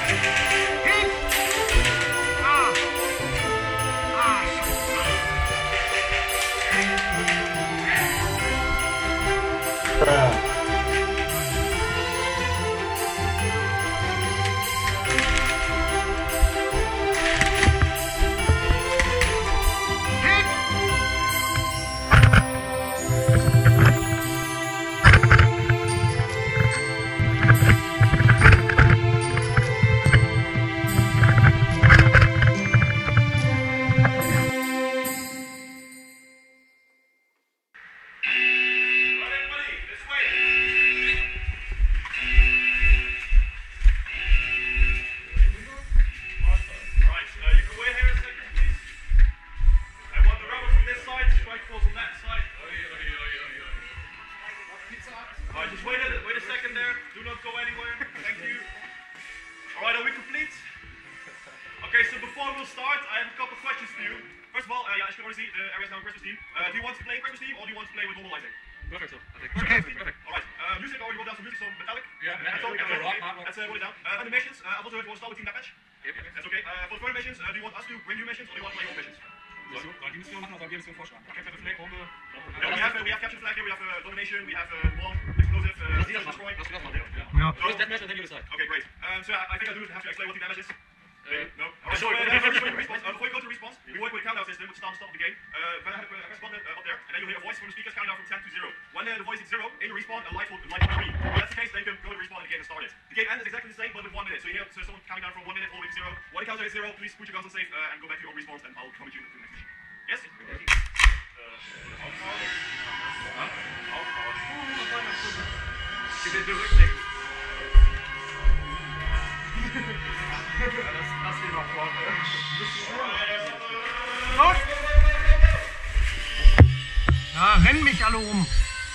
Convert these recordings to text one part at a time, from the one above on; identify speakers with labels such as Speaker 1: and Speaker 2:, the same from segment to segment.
Speaker 1: Ja, rennen mich alle um.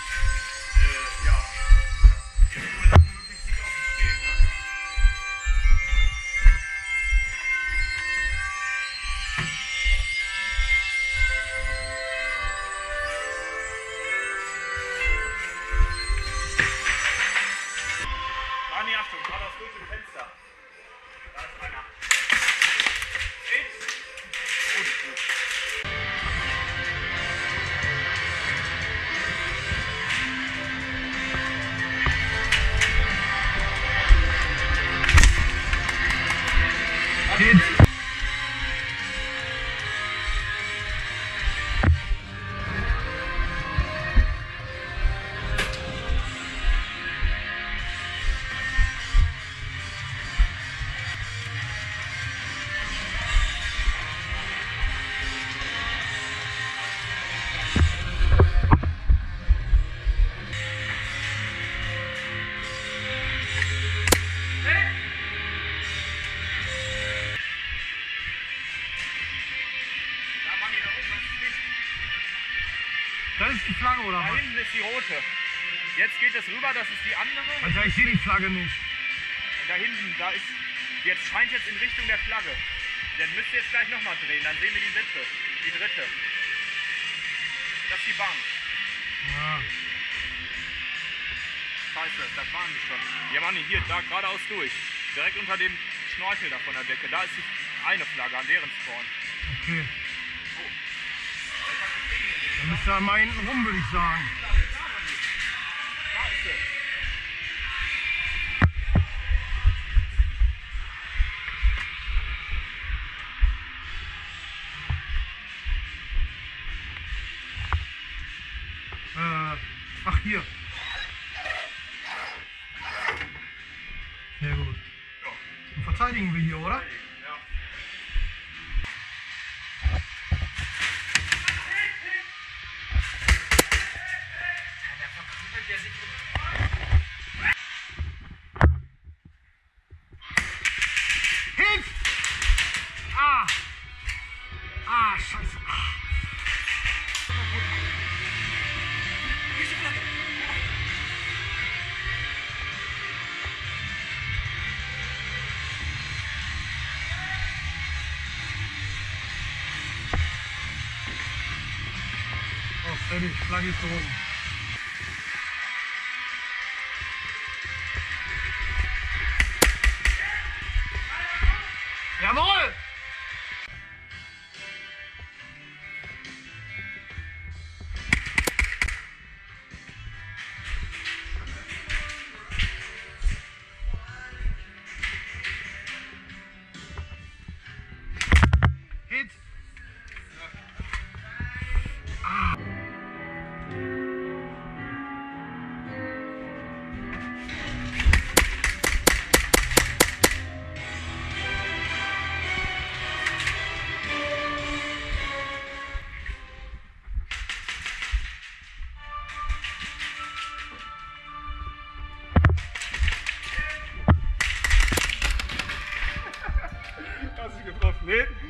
Speaker 2: Dani, Achtung, geradeaus durch dem Fenster. Da ist einer.
Speaker 1: Das ist die Flagge, oder was?
Speaker 2: Da hinten ist die rote. Jetzt geht es rüber, das ist die andere.
Speaker 1: Alter, ich sehe die Flagge nicht.
Speaker 2: Und da hinten, da ist, jetzt scheint jetzt in Richtung der Flagge. Dann müsst ihr jetzt gleich nochmal drehen, dann sehen wir die dritte. Die dritte. Das ist die Bank.
Speaker 1: Ja.
Speaker 2: Scheiße, das waren die schon. Ja Mann, hier, da geradeaus durch. Direkt unter dem Schnorchel da von der Decke. Da ist die eine Flagge an deren Spawn.
Speaker 1: Okay. Dann müsst ihr mal hinten rum, würde ich sagen.
Speaker 2: Da ist sie.
Speaker 1: Ach, hier. Sehr gut. Dann verteidigen wir hier, oder? Hilf! Ah! Ah, scheiße. Oh, fertig, Flagge ist oben. Jawohl! Hit! Ah.
Speaker 2: Hast du getroffen? Nee?